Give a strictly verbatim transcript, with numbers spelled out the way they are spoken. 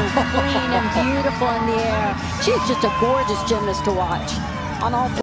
clean and beautiful in the air. She's just a gorgeous gymnast to watch on all